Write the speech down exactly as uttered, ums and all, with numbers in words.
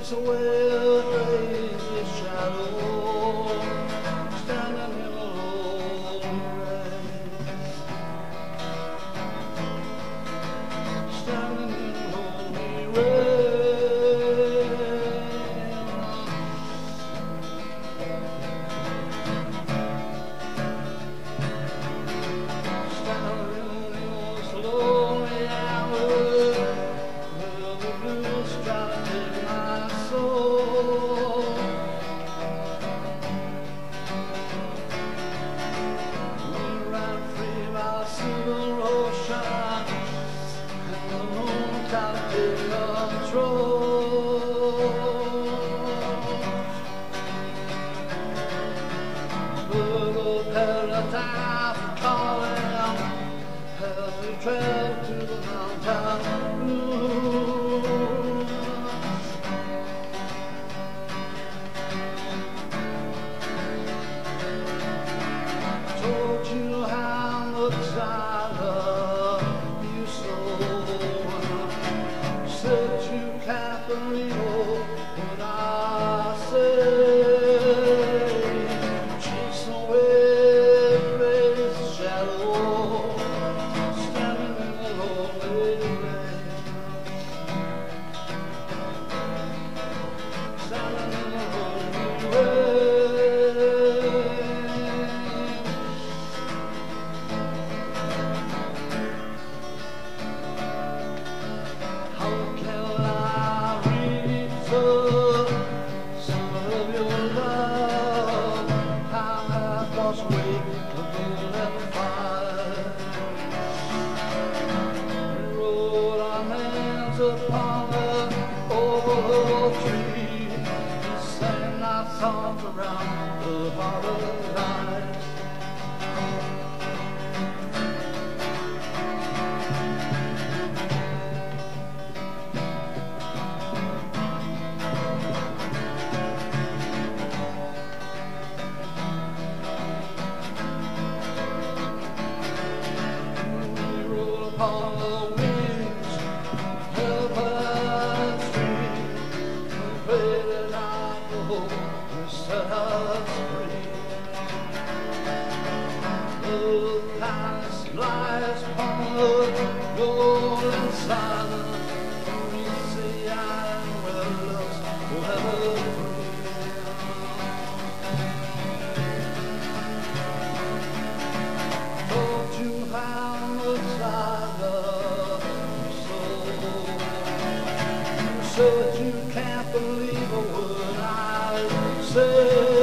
She's a well-raised shadow, standing in a lonely rain, standing in a lonely rain, standing in the most lonely hour. Silver ocean and the moon can't take control. Bird of paradise calling as we travel to the mountain blue. Told you how much I love you so. Said you can't believe what I say. She's away, raised shadow, standing in the lonely rain, standing in the lonely rain. Upon the old tree, sang our songs around the borderline. We rode upon the wings of a street, and prayed that I hope to set us free. The palace lies upon the golden sun. We say I am where love's forever free. Told you how much I love you so. Said you can't believe a word I say.